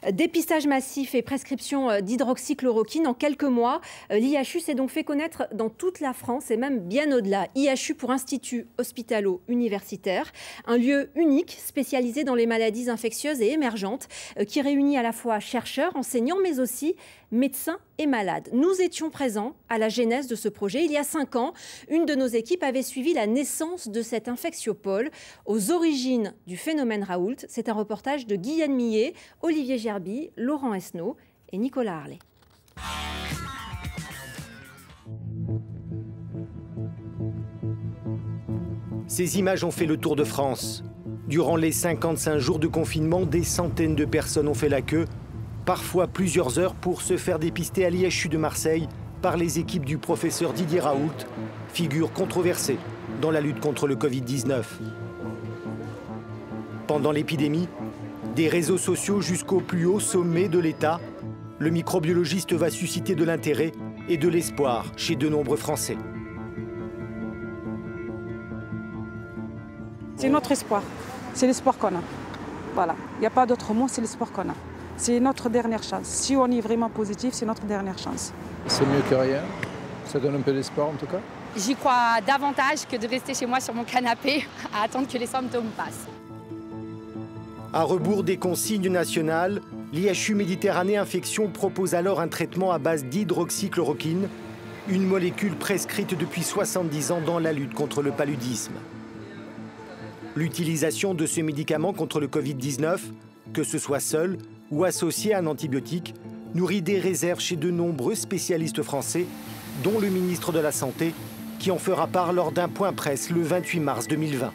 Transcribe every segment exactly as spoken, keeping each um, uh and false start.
Dépistage massif et prescription d'hydroxychloroquine en quelques mois. L'I H U s'est donc fait connaître dans toute la France et même bien au-delà. I H U pour Institut Hospitalo-Universitaire, un lieu unique spécialisé dans les maladies infectieuses et émergentes qui réunit à la fois chercheurs, enseignants mais aussi médecins et malades. Nous étions présents à la genèse de ce projet. Il y a cinq ans, une de nos équipes avait suivi la naissance de cet infectiopôle aux origines du phénomène Raoult. C'est un reportage de Guyane Millet, Olivier Gerby, Laurent Esnault et Nicolas Harlet. Ces images ont fait le tour de France. Durant les cinquante-cinq jours de confinement, des centaines de personnes ont fait la queue, parfois plusieurs heures, pour se faire dépister à l'I H U de Marseille par les équipes du professeur Didier Raoult, figure controversée dans la lutte contre le Covid dix-neuf. Pendant l'épidémie, des réseaux sociaux jusqu'au plus haut sommet de l'État, le microbiologiste va susciter de l'intérêt et de l'espoir chez de nombreux Français. C'est notre espoir, c'est l'espoir qu'on a. Voilà, il n'y a pas d'autre mot, c'est l'espoir qu'on a. C'est notre dernière chance. Si on est vraiment positif, c'est notre dernière chance. C'est mieux que rien. Ça donne un peu d'espoir en tout cas. J'y crois davantage que de rester chez moi sur mon canapé à attendre que les symptômes passent. À rebours des consignes nationales, l'I H U Méditerranée Infection propose alors un traitement à base d'hydroxychloroquine, une molécule prescrite depuis soixante-dix ans dans la lutte contre le paludisme. L'utilisation de ce médicament contre le Covid dix-neuf, que ce soit seul ou associé à un antibiotique, nourrit des réserves chez de nombreux spécialistes français, dont le ministre de la Santé, qui en fera part lors d'un point presse le vingt-huit mars deux mille vingt.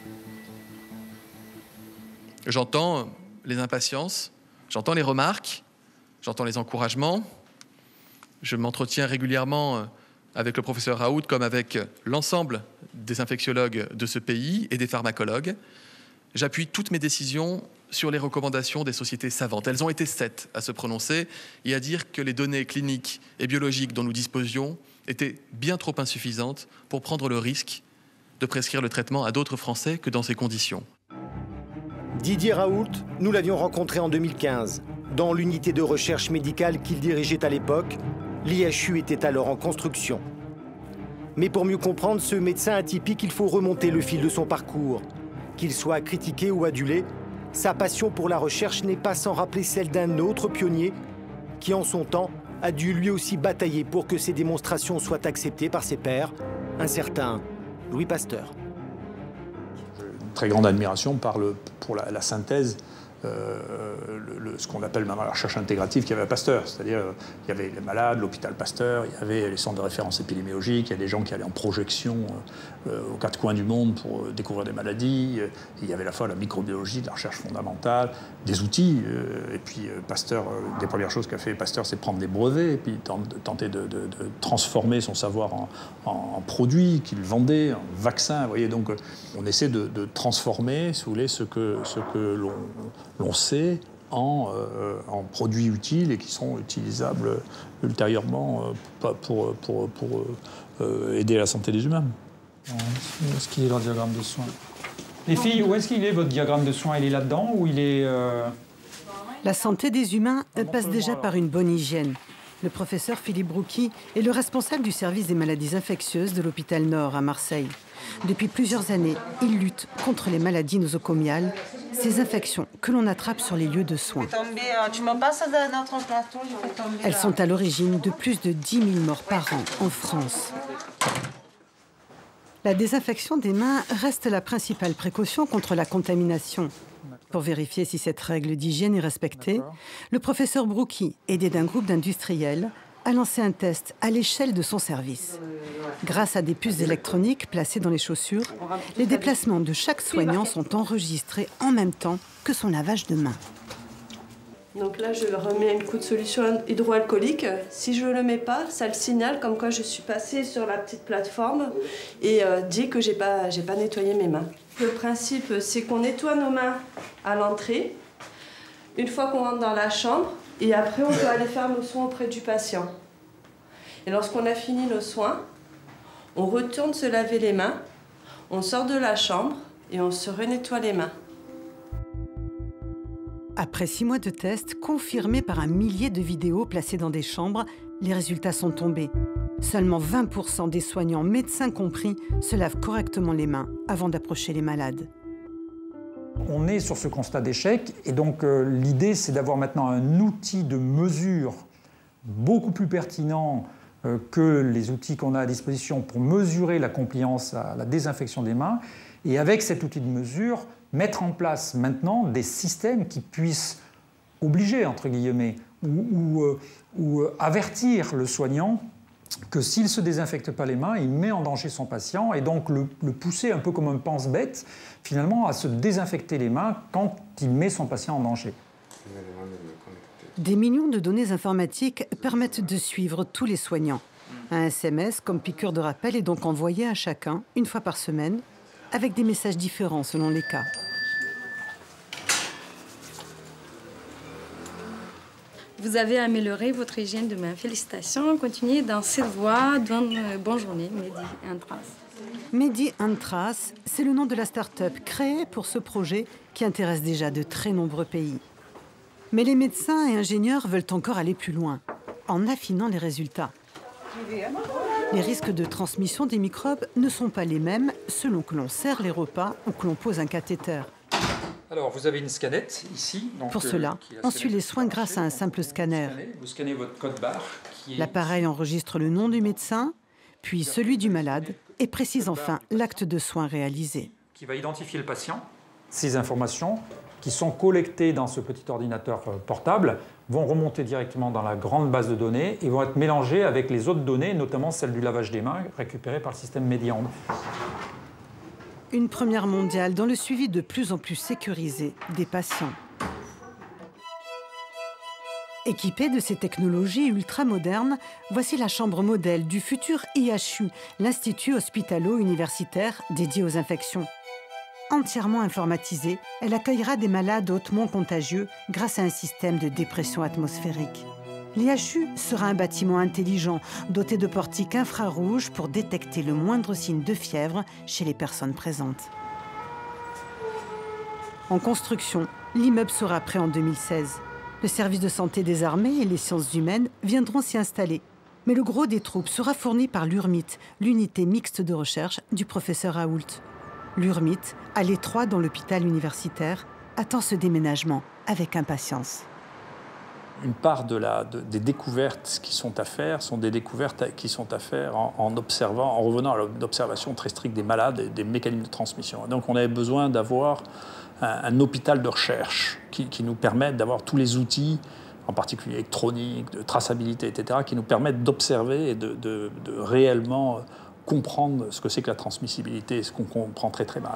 J'entends les impatiences, j'entends les remarques, j'entends les encouragements. Je m'entretiens régulièrement avec le professeur Raoult comme avec l'ensemble des infectiologues de ce pays et des pharmacologues. J'appuie toutes mes décisions sur les recommandations des sociétés savantes. Elles ont été sept à se prononcer et à dire que les données cliniques et biologiques dont nous disposions étaient bien trop insuffisantes pour prendre le risque de prescrire le traitement à d'autres Français que dans ces conditions. Didier Raoult, nous l'avions rencontré en deux mille quinze. Dans l'unité de recherche médicale qu'il dirigeait à l'époque, l'I H U était alors en construction. Mais pour mieux comprendre ce médecin atypique, il faut remonter le fil de son parcours. Qu'il soit critiqué ou adulé, sa passion pour la recherche n'est pas sans rappeler celle d'un autre pionnier qui, en son temps, a dû lui aussi batailler pour que ses démonstrations soient acceptées par ses pairs, un certain Louis Pasteur. Une très grande admiration par le, pour la, la synthèse, euh, le, le, ce qu'on appelle maintenant la recherche intégrative qu'il y avait à Pasteur. C'est-à-dire euh, il y avait les malades, l'hôpital Pasteur, il y avait les centres de référence épidémiologique, il y a des gens qui allaient en projection euh, aux quatre coins du monde pour euh, découvrir des maladies. Et il y avait à la fois la microbiologie, de la recherche fondamentale, des outils. Euh, et puis euh, Pasteur, euh, des premières choses qu'a fait Pasteur, c'est prendre des brevets et puis tenter de, de, de transformer son savoir en, en, en produit qu'il vendait, en vaccin. Vous voyez, donc euh, on essaie de, de transformer, si vous voulez, ce que, ce que l'on l'on sait en, euh, en produits utiles et qui sont utilisables ultérieurement euh, pour, pour, pour euh, aider à la santé des humains. Où est-ce qu'il est leur diagramme de soins? Les filles, où est-ce qu'il est votre diagramme de soins? Il est là-dedans ou il est... Euh... La santé des humains passe déjà par une bonne hygiène. Le professeur Philippe Broucky est le responsable du service des maladies infectieuses de l'hôpital Nord à Marseille. Depuis plusieurs années, il lutte contre les maladies nosocomiales, ces infections que l'on attrape sur les lieux de soins. Elles sont à l'origine de plus de dix mille morts par an en France. La désinfection des mains reste la principale précaution contre la contamination. Pour vérifier si cette règle d'hygiène est respectée, le professeur Broucky, aidé d'un groupe d'industriels, a lancé un test à l'échelle de son service. Grâce à des puces électroniques placées dans les chaussures, les déplacements de chaque soignant sont enregistrés en même temps que son lavage de mains. Donc là, je remets un coup de solution hydroalcoolique. Si je ne le mets pas, ça le signale comme quoi je suis passée sur la petite plateforme et euh, dit que je n'ai pas, j'ai pas nettoyé mes mains. Le principe, c'est qu'on nettoie nos mains à l'entrée, une fois qu'on rentre dans la chambre, et après, on peut aller faire nos soins auprès du patient. Et lorsqu'on a fini nos soins, on retourne se laver les mains, on sort de la chambre et on se renettoie les mains. Après six mois de tests, confirmés par un millier de vidéos placées dans des chambres, les résultats sont tombés. Seulement vingt pour cent des soignants, médecins compris, se lavent correctement les mains avant d'approcher les malades. On est sur ce constat d'échec et donc euh, l'idée c'est d'avoir maintenant un outil de mesure beaucoup plus pertinent euh, que les outils qu'on a à disposition pour mesurer la compliance à la désinfection des mains et avec cet outil de mesure, mettre en place maintenant des systèmes qui puissent obliger, entre guillemets, ou, ou, euh, ou euh, avertir le soignant que s'il ne se désinfecte pas les mains, il met en danger son patient et donc le, le pousser un peu comme un pense-bête, finalement, à se désinfecter les mains quand il met son patient en danger. Des millions de données informatiques permettent de suivre tous les soignants. Un S M S comme piqûre de rappel est donc envoyé à chacun, une fois par semaine, avec des messages différents selon les cas. Vous avez amélioré votre hygiène de main. Félicitations. Continuez dans cette voie. Bonne, euh, bonne journée, Medi and Trace. Medi and Trace, c'est le nom de la start-up créée pour ce projet qui intéresse déjà de très nombreux pays. Mais les médecins et ingénieurs veulent encore aller plus loin, en affinant les résultats. Les risques de transmission des microbes ne sont pas les mêmes selon que l'on sert les repas ou que l'on pose un cathéter. Alors, vous avez une scannette ici. Donc, Pour cela, euh, on suit les soins grâce à un simple scanner. Vous scannez, vous scannez votre code barre. Qui est... L'appareil enregistre le nom du médecin, puis celui du malade, et précise enfin l'acte de soin réalisé. Qui va identifier le patient. Ces informations, qui sont collectées dans ce petit ordinateur portable, vont remonter directement dans la grande base de données et vont être mélangées avec les autres données, notamment celle du lavage des mains, récupérée par le système Mediand. Une première mondiale dans le suivi de plus en plus sécurisé des patients. Équipée de ces technologies ultramodernes, voici la chambre modèle du futur I H U, l'Institut hospitalo-universitaire dédié aux infections. Entièrement informatisée, elle accueillera des malades hautement contagieux grâce à un système de dépression atmosphérique. L'I H U sera un bâtiment intelligent, doté de portiques infrarouges pour détecter le moindre signe de fièvre chez les personnes présentes. En construction, l'immeuble sera prêt en deux mille seize. Le service de santé des armées et les sciences humaines viendront s'y installer. Mais le gros des troupes sera fourni par l'U R M I T, l'unité mixte de recherche du professeur Raoult. L'U R M I T, à l'étroit dans l'hôpital universitaire, attend ce déménagement avec impatience. Une part de la, de, des découvertes qui sont à faire sont des découvertes qui sont à faire en, en observant, en revenant à l'observation très stricte des malades et des mécanismes de transmission. Et donc on avait besoin d'avoir un, un hôpital de recherche qui, qui nous permette d'avoir tous les outils, en particulier électroniques, de traçabilité, et cetera, qui nous permettent d'observer et de, de, de réellement comprendre ce que c'est que la transmissibilité, ce qu'on comprend très très mal.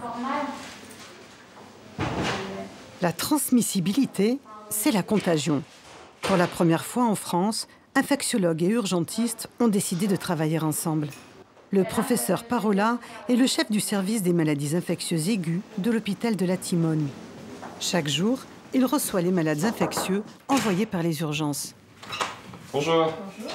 La transmissibilité, c'est la contagion. Pour la première fois en France, infectiologues et urgentistes ont décidé de travailler ensemble. Le professeur Parola est le chef du service des maladies infectieuses aiguës de l'hôpital de la Timone. Chaque jour, il reçoit les malades infectieux envoyés par les urgences. Bonjour. Bonjour.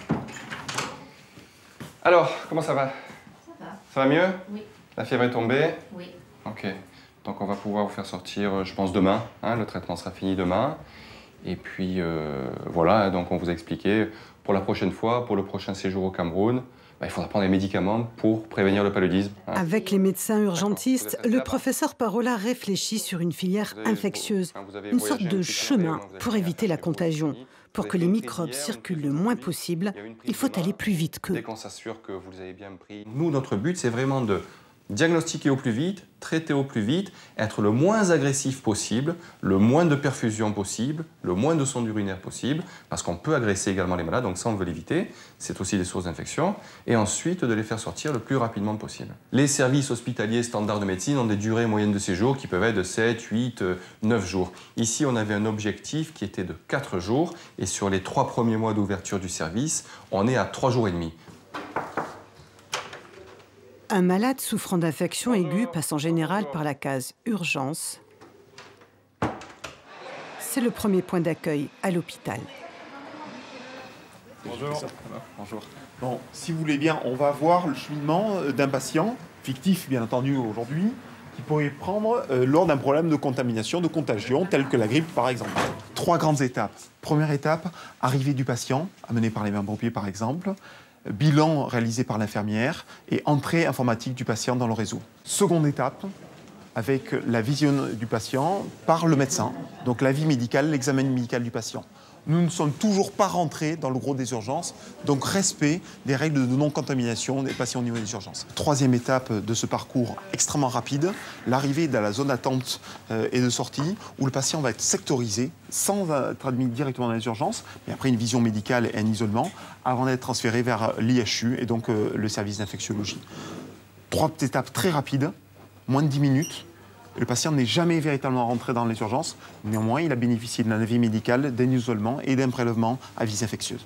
Alors, comment ça va? Ça va. Ça va mieux? Oui. La fièvre est tombée? Oui. Ok. Donc on va pouvoir vous faire sortir, je pense, demain. Hein, le traitement sera fini demain. Et puis, euh, voilà, donc on vous a expliqué, pour la prochaine fois, pour le prochain séjour au Cameroun, bah, il faudra prendre des médicaments pour prévenir le paludisme. Hein. Avec les médecins urgentistes, le professeur Parola réfléchit sur une filière infectieuse, une sorte de chemin pour éviter la contagion. Pour que les microbes circulent le moins possible, il faut aller plus vite qu'eux. Dès qu'on s'assure que vous avez bien pris... Nous, notre but, c'est vraiment de diagnostiquer au plus vite, traiter au plus vite, être le moins agressif possible, le moins de perfusion possible, le moins de sondes urinaires possible, parce qu'on peut agresser également les malades, donc ça on veut l'éviter, c'est aussi des sources d'infection, et ensuite de les faire sortir le plus rapidement possible. Les services hospitaliers standards de médecine ont des durées moyennes de séjour qui peuvent être de sept, huit, neuf jours. Ici, on avait un objectif qui était de quatre jours, et sur les trois premiers mois d'ouverture du service, on est à trois jours et demi. Un malade souffrant d'infection aiguë passe en général par la case urgence. C'est le premier point d'accueil à l'hôpital. Bonjour. Bonjour. Bon, si vous voulez bien, on va voir le cheminement d'un patient, fictif bien entendu aujourd'hui, qu'il pourrait prendre euh, lors d'un problème de contamination, de contagion, tel que la grippe par exemple. Trois grandes étapes. Première étape, arrivée du patient, amené par les pompiers par exemple, bilan réalisé par l'infirmière et entrée informatique du patient dans le réseau. Seconde étape, avec la vision du patient par le médecin, donc l'avis médical, l'examen médical du patient. Nous ne sommes toujours pas rentrés dans le gros des urgences, donc respect des règles de non-contamination des patients au niveau des urgences. Troisième étape de ce parcours extrêmement rapide, l'arrivée dans la zone d'attente et de sortie, où le patient va être sectorisé, sans être admis directement dans les urgences, mais après une vision médicale et un isolement, avant d'être transféré vers l'I H U et donc le service d'infectiologie. Trois étapes très rapides, moins de dix minutes. Le patient n'est jamais véritablement rentré dans les urgences. Néanmoins, il a bénéficié d'un avis médical, d'un isolement et d'un prélèvement à visée infectieuse.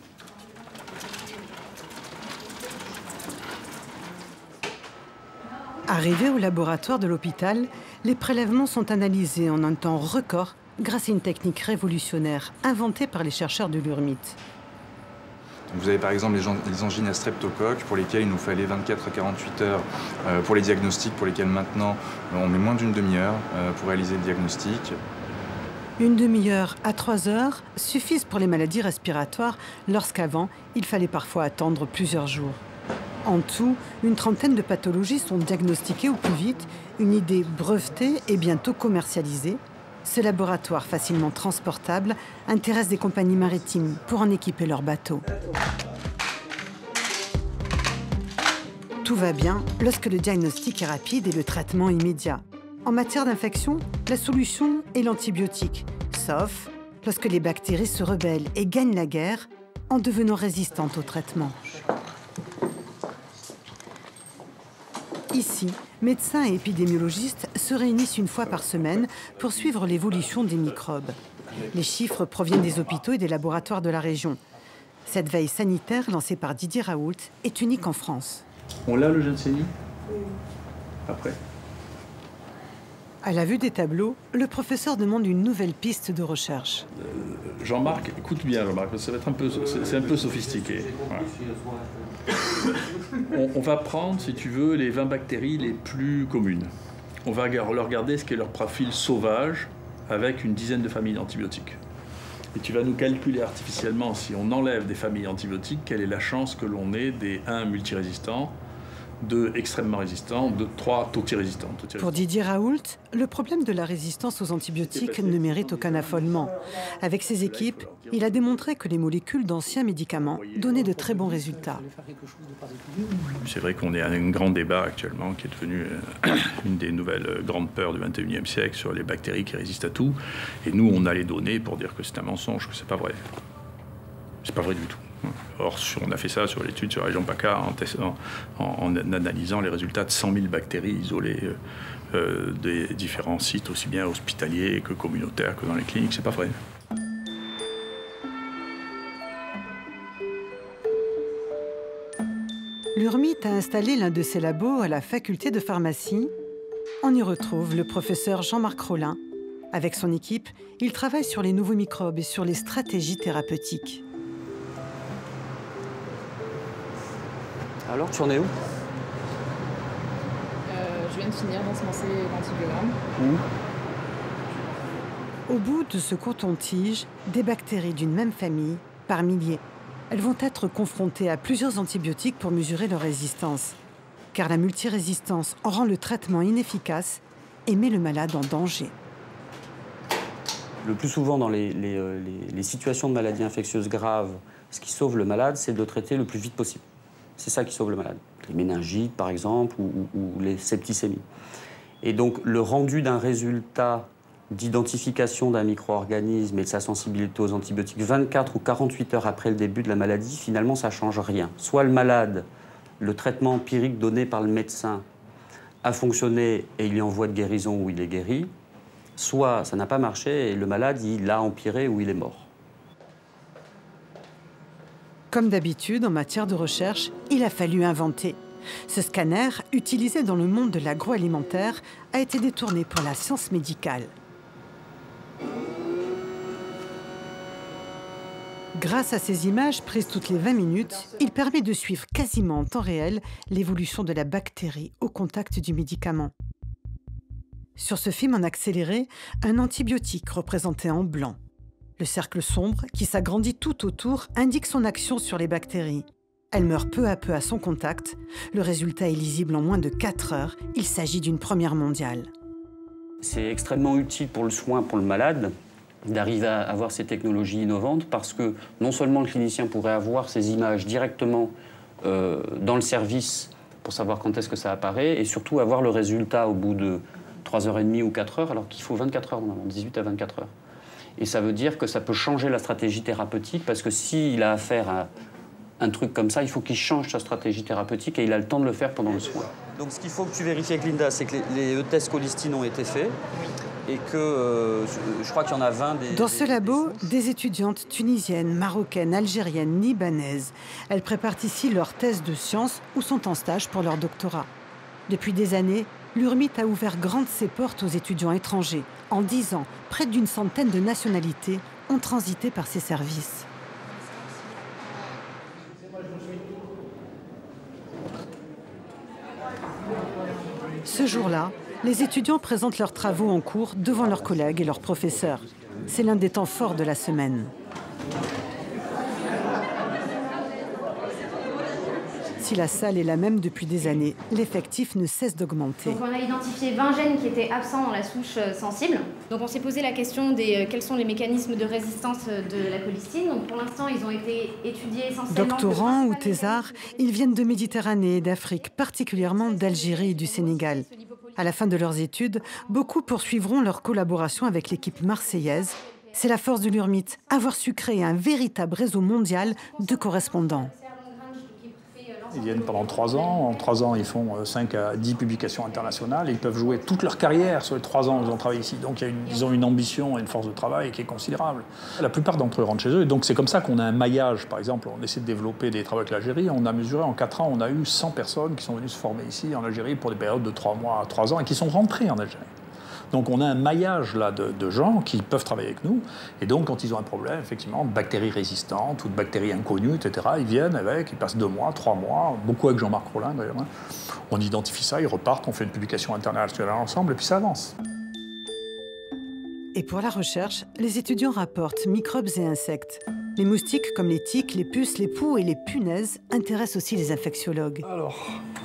Arrivés au laboratoire de l'hôpital, les prélèvements sont analysés en un temps record grâce à une technique révolutionnaire inventée par les chercheurs de l'U R M I T. Vous avez par exemple les angines à streptocoque pour lesquelles il nous fallait vingt-quatre à quarante-huit heures pour les diagnostics, pour lesquels maintenant on met moins d'une demi-heure pour réaliser le diagnostic. Une demi-heure à trois heures suffisent pour les maladies respiratoires, lorsqu'avant, il fallait parfois attendre plusieurs jours. En tout, une trentaine de pathologies sont diagnostiquées au plus vite, une idée brevetée et bientôt commercialisée. Ce laboratoire facilement transportable intéresse des compagnies maritimes pour en équiper leurs bateaux. Tout va bien lorsque le diagnostic est rapide et le traitement immédiat. En matière d'infection, la solution est l'antibiotique, sauf lorsque les bactéries se rebellent et gagnent la guerre en devenant résistantes au traitement. Ici, médecins et épidémiologistes se réunissent une fois par semaine pour suivre l'évolution des microbes. Les chiffres proviennent des hôpitaux et des laboratoires de la région. Cette veille sanitaire lancée par Didier Raoult est unique en France. On l'a le Jansseni ? Après. À la vue des tableaux, le professeur demande une nouvelle piste de recherche. Euh, Jean-Marc, écoute bien Jean-Marc, ça va être un peu, c'est un peu sophistiqué. Voilà. On, on va prendre, si tu veux, les vingt bactéries les plus communes. On va leur regarder ce qu'est leur profil sauvage avec une dizaine de familles d'antibiotiques. Et tu vas nous calculer artificiellement, si on enlève des familles antibiotiques, quelle est la chance que l'on ait des un multirésistants, deux extrêmement résistants, deux, trois totirésistants. Pour Didier Raoult, le problème de la résistance aux antibiotiques ne mérite aucun affolement. Avec ses équipes, il a démontré que les molécules d'anciens médicaments donnaient de très bons résultats. C'est vrai qu'on est à un grand débat actuellement qui est devenu une des nouvelles grandes peurs du vingt et unième siècle sur les bactéries qui résistent à tout. Et nous, on a les données pour dire que c'est un mensonge, que c'est pas vrai. C'est pas vrai du tout. Or, on a fait ça sur l'étude sur la région PACA en, en, en analysant les résultats de cent mille bactéries isolées euh, des différents sites, aussi bien hospitaliers que communautaires que dans les cliniques. C'est pas vrai. L'U R M I T a installé l'un de ses labos à la faculté de pharmacie. On y retrouve le professeur Jean-Marc Rollin. Avec son équipe, il travaille sur les nouveaux microbes et sur les stratégies thérapeutiques. Alors, tu en es où? euh, Je viens de finir d'ensemencer l'antibiogramme. Au bout de ce coton-tige, des bactéries d'une même famille, par milliers. Elles vont être confrontées à plusieurs antibiotiques pour mesurer leur résistance. Car la multirésistance en rend le traitement inefficace et met le malade en danger. Le plus souvent dans les, les, les, les situations de maladies infectieuses graves, ce qui sauve le malade, c'est de le traiter le plus vite possible. C'est ça qui sauve le malade. Les méningites, par exemple, ou, ou, ou les septicémies. Et donc, le rendu d'un résultat d'identification d'un micro-organisme et de sa sensibilité aux antibiotiques vingt-quatre ou quarante-huit heures après le début de la maladie, finalement, ça ne change rien. Soit le malade, le traitement empirique donné par le médecin a fonctionné et il est en voie de guérison ou il est guéri, soit ça n'a pas marché et le malade, il a empiré ou il est mort. Comme d'habitude, en matière de recherche, il a fallu inventer. Ce scanner, utilisé dans le monde de l'agroalimentaire, a été détourné pour la science médicale. Grâce à ces images prises toutes les vingt minutes, il permet de suivre quasiment en temps réel l'évolution de la bactérie au contact du médicament. Sur ce film en accéléré, un antibiotique représenté en blanc. Le cercle sombre, qui s'agrandit tout autour, indique son action sur les bactéries. Elle meurt peu à peu à son contact. Le résultat est lisible en moins de quatre heures. Il s'agit d'une première mondiale. C'est extrêmement utile pour le soin, pour le malade, d'arriver à avoir ces technologies innovantes parce que non seulement le clinicien pourrait avoir ces images directement euh, dans le service pour savoir quand est-ce que ça apparaît et surtout avoir le résultat au bout de trois heures trente ou quatre heures alors qu'il faut vingt-quatre heures, normalement, dix-huit à vingt-quatre heures. Et ça veut dire que ça peut changer la stratégie thérapeutique parce que s'il a affaire à un truc comme ça, il faut qu'il change sa stratégie thérapeutique et il a le temps de le faire pendant le soin. Donc ce qu'il faut que tu vérifies avec Linda, c'est que les, les E-tests colistine ont été faits et que euh, je crois qu'il y en a vingt des... Dans ce labo, des étudiantes tunisiennes, marocaines, algériennes, libanaises. Elles préparent ici leur thèse de sciences ou sont en stage pour leur doctorat. Depuis des années, l'URMIT a ouvert grandes ses portes aux étudiants étrangers. En dix ans, près d'une centaine de nationalités ont transité par ses services. Ce jour-là, les étudiants présentent leurs travaux en cours devant leurs collègues et leurs professeurs. C'est l'un des temps forts de la semaine. Si la salle est la même depuis des années, l'effectif ne cesse d'augmenter. Donc on a identifié vingt gènes qui étaient absents dans la souche sensible. Donc on s'est posé la question des euh, quels sont les mécanismes de résistance de la colistine. Donc pour l'instant, ils ont été étudiés essentiellement... Doctorants ou thésards, ils viennent de Méditerranée et d'Afrique, particulièrement d'Algérie et du Sénégal. À la fin de leurs études, beaucoup poursuivront leur collaboration avec l'équipe marseillaise. C'est la force de l'URMIT, avoir su créer un véritable réseau mondial de correspondants. Ils viennent pendant trois ans. En trois ans, ils font cinq à dix publications internationales. Et ils peuvent jouer toute leur carrière sur les trois ans où ils ont travaillé ici. Donc il y a une, ils ont une ambition et une force de travail qui est considérable. La plupart d'entre eux rentrent chez eux. Et donc c'est comme ça qu'on a un maillage. Par exemple, on essaie de développer des travaux avec l'Algérie. On a mesuré en quatre ans, on a eu cent personnes qui sont venues se former ici en Algérie pour des périodes de trois mois à trois ans et qui sont rentrées en Algérie. Donc on a un maillage là, de, de gens qui peuvent travailler avec nous. Et donc quand ils ont un problème, effectivement, de bactéries résistantes ou de bactéries inconnues, et cetera, ils viennent avec, ils passent deux mois, trois mois, beaucoup avec Jean-Marc Rollin d'ailleurs. Hein. On identifie ça, ils repartent, on fait une publication internationale ensemble et puis ça avance. Et pour la recherche, les étudiants rapportent microbes et insectes. Les moustiques comme les tiques, les puces, les poux et les punaises intéressent aussi les infectiologues. Alors,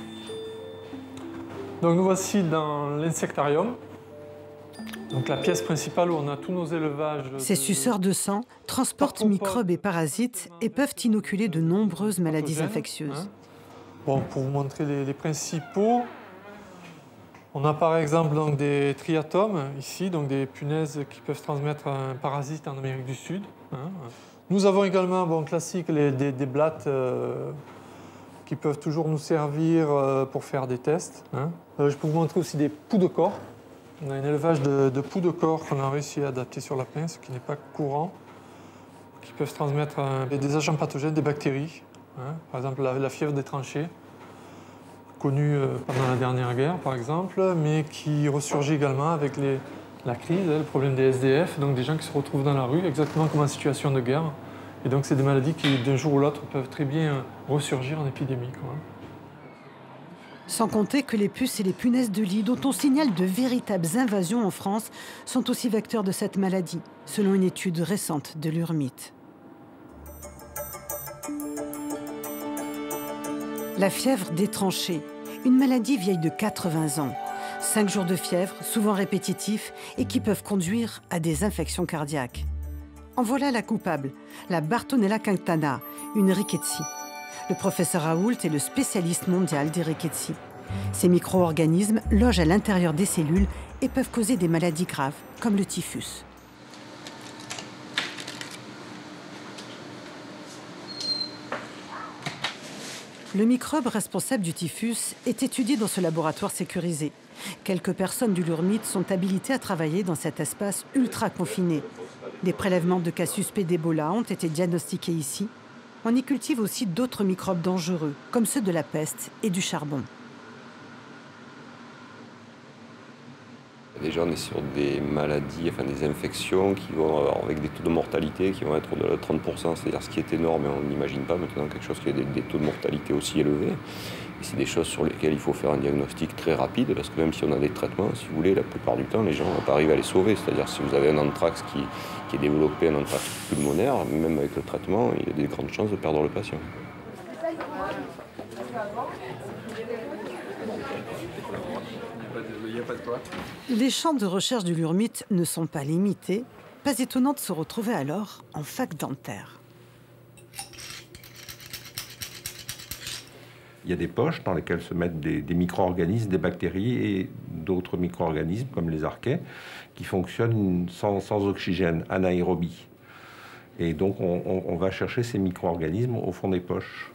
donc nous voici dans l'insectarium. Donc la pièce principale où on a tous nos élevages... Ces suceurs de sang transportent microbes et parasites et peuvent inoculer de nombreuses maladies infectieuses. Hein. Bon, pour vous montrer les, les principaux, on a par exemple donc, des triatomes ici, donc des punaises qui peuvent transmettre un parasite en Amérique du Sud. Hein. Nous avons également, bon, classique, les, des, des blattes euh, qui peuvent toujours nous servir euh, pour faire des tests. Hein. Euh, je peux vous montrer aussi des poux de corps. On a un élevage de, de poux de corps qu'on a réussi à adapter sur la pince, ce qui n'est pas courant, qui peuvent transmettre un, des agents pathogènes, des bactéries. Hein. Par exemple, la, la fièvre des tranchées, connue pendant la dernière guerre, par exemple, mais qui ressurgit également avec les, la crise, le problème des S D F, donc des gens qui se retrouvent dans la rue, exactement comme en situation de guerre. Et donc, c'est des maladies qui, d'un jour ou l'autre, peuvent très bien ressurgir en épidémie, quoi. Sans compter que les puces et les punaises de lit, dont on signale de véritables invasions en France, sont aussi vecteurs de cette maladie, selon une étude récente de l'URMIT. La fièvre des tranchées, une maladie vieille de quatre-vingts ans. Cinq jours de fièvre, souvent répétitifs, et qui peuvent conduire à des infections cardiaques. En voilà la coupable, la Bartonella Quintana, une rickettsie. Le professeur Raoult est le spécialiste mondial des rickettsie. Ces micro-organismes logent à l'intérieur des cellules et peuvent causer des maladies graves, comme le typhus. Le microbe responsable du typhus est étudié dans ce laboratoire sécurisé. Quelques personnes du l'URMIT sont habilitées à travailler dans cet espace ultra confiné. Des prélèvements de cas suspects d'Ebola ont été diagnostiqués ici. On y cultive aussi d'autres microbes dangereux, comme ceux de la peste et du charbon. Il y déjà, on est sur des maladies, enfin des infections qui vont avoir, avec des taux de mortalité qui vont être au-delà de trente pour cent, c'est-à-dire ce qui est énorme et on n'imagine pas maintenant quelque chose qui a des, des taux de mortalité aussi élevés. Et c'est des choses sur lesquelles il faut faire un diagnostic très rapide, parce que même si on a des traitements, si vous voulez, la plupart du temps, les gens ne vont pas arriver à les sauver. C'est-à-dire si vous avez un anthrax qui, qui est développé, un anthrax pulmonaire, même avec le traitement, il y a des grandes chances de perdre le patient. Les champs de recherche du Lurmite ne sont pas limités. Pas étonnant de se retrouver alors en fac dentaire. Il y a des poches dans lesquelles se mettent des, des micro-organismes, des bactéries et d'autres micro-organismes comme les archées qui fonctionnent sans, sans oxygène, anaérobie. Et donc on, on, on va chercher ces micro-organismes au fond des poches.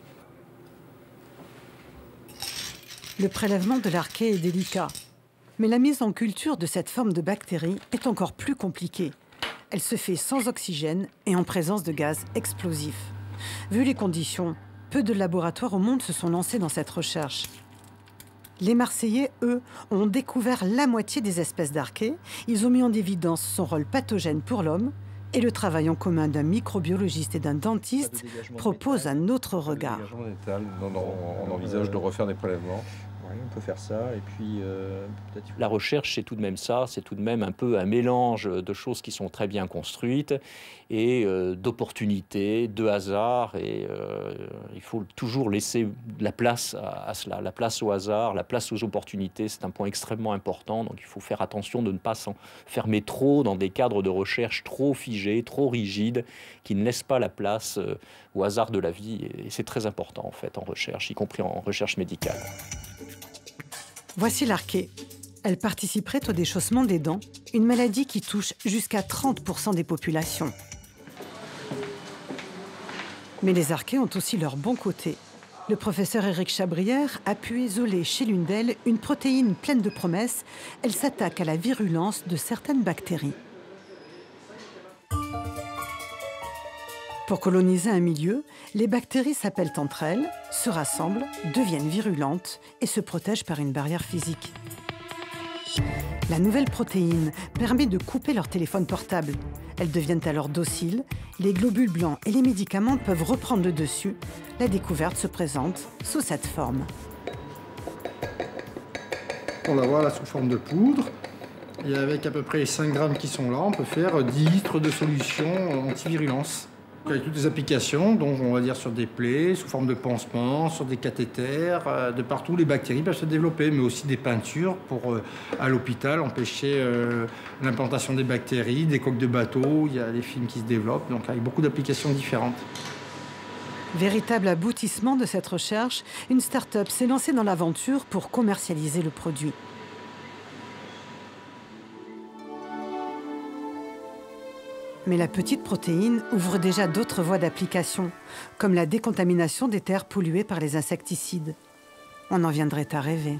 Le prélèvement de l'archée est délicat. Mais la mise en culture de cette forme de bactérie est encore plus compliquée. Elle se fait sans oxygène et en présence de gaz explosifs. Vu les conditions, peu de laboratoires au monde se sont lancés dans cette recherche. Les Marseillais, eux, ont découvert la moitié des espèces d'archées. Ils ont mis en évidence son rôle pathogène pour l'homme. Et le travail en commun d'un microbiologiste et d'un dentiste propose un autre regard. Non, non, on envisage de refaire des prélèvements. Oui, on peut faire ça. Et puis, euh, peut-être... La recherche, c'est tout de même ça. C'est tout de même un peu un mélange de choses qui sont très bien construites et euh, d'opportunités, de hasard. Et euh, il faut toujours laisser la place à, à cela, la place au hasard, la place aux opportunités. C'est un point extrêmement important. Donc, il faut faire attention de ne pas s'enfermer trop dans des cadres de recherche trop figés, trop rigides, qui ne laissent pas la place euh, au hasard de la vie. Et c'est très important, en fait, en recherche, y compris en recherche médicale. Voici l'archée. Elle participerait au déchaussement des dents, une maladie qui touche jusqu'à trente pour cent des populations. Mais les archées ont aussi leur bon côté. Le professeur Éric Chabrière a pu isoler chez l'une d'elles une protéine pleine de promesses. Elle s'attaque à la virulence de certaines bactéries. Pour coloniser un milieu, les bactéries s'appellent entre elles, se rassemblent, deviennent virulentes et se protègent par une barrière physique. La nouvelle protéine permet de couper leur téléphone portable. Elles deviennent alors dociles, les globules blancs et les médicaments peuvent reprendre le dessus. La découverte se présente sous cette forme. On la voit là sous forme de poudre. Et avec à peu près cinq grammes qui sont là, on peut faire dix litres de solution antivirulence. Avec toutes les applications, donc on va dire sur des plaies, sous forme de pansements, sur des cathéters, euh, de partout les bactéries peuvent se développer, mais aussi des peintures pour, euh, à l'hôpital, empêcher euh, l'implantation des bactéries, des coques de bateau, il y a des films qui se développent, donc avec beaucoup d'applications différentes. Véritable aboutissement de cette recherche, une start-up s'est lancée dans l'aventure pour commercialiser le produit. Mais la petite protéine ouvre déjà d'autres voies d'application, comme la décontamination des terres polluées par les insecticides. On en viendrait à rêver.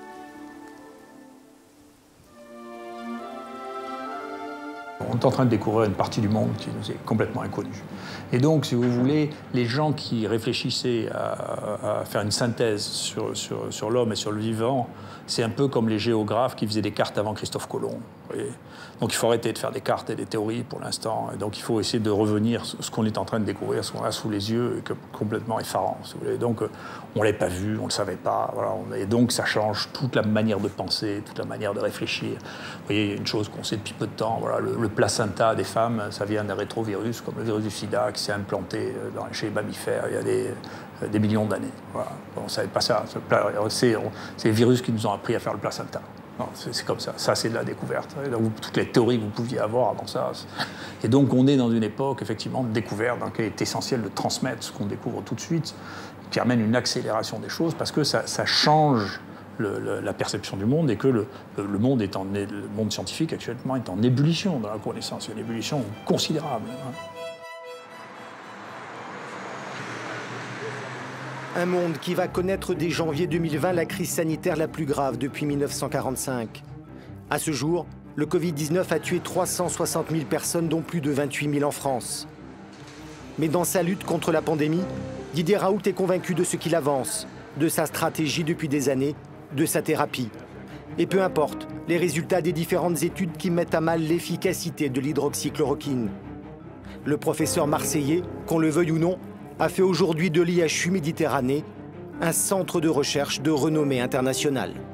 On est en train de découvrir une partie du monde qui nous est complètement inconnue. Et donc, si vous voulez, les gens qui réfléchissaient à, à faire une synthèse sur, sur, sur l'homme et sur le vivant, c'est un peu comme les géographes qui faisaient des cartes avant Christophe Colomb. Vous voyez ? Donc il faut arrêter de faire des cartes et des théories pour l'instant. Et donc il faut essayer de revenir sur ce qu'on est en train de découvrir, ce qu'on a sous les yeux, est complètement effarant. Si vous voulez. Donc on ne l'avait pas vu, on ne le savait pas. Voilà. Et donc ça change toute la manière de penser, toute la manière de réfléchir. Vous voyez, il y a une chose qu'on sait depuis peu de temps. Voilà, le, le placenta des femmes, ça vient d'un rétrovirus, comme le virus du sida, qui s'est implanté dans, chez les mammifères il y a des, des millions d'années. Voilà. On ne savait pas ça. C'est les virus qui nous ont appris à faire le placenta. C'est comme ça, ça c'est de la découverte. Donc, toutes les théories que vous pouviez avoir avant ça. Et donc on est dans une époque effectivement de découverte dans laquelle il est essentiel de transmettre ce qu'on découvre tout de suite, qui amène une accélération des choses parce que ça, ça change le, le, la perception du monde et que le, le, monde est en, le monde scientifique actuellement est en ébullition dans la connaissance, une ébullition considérable. Un monde qui va connaître dès janvier deux mille vingt la crise sanitaire la plus grave depuis mille neuf cent quarante-cinq. À ce jour, le Covid dix-neuf a tué trois cent soixante mille personnes, dont plus de vingt-huit mille en France. Mais dans sa lutte contre la pandémie, Didier Raoult est convaincu de ce qu'il avance, de sa stratégie depuis des années, de sa thérapie. Et peu importe, les résultats des différentes études qui mettent à mal l'efficacité de l'hydroxychloroquine. Le professeur marseillais, qu'on le veuille ou non, a fait aujourd'hui de l'I H U Méditerranée un centre de recherche de renommée internationale.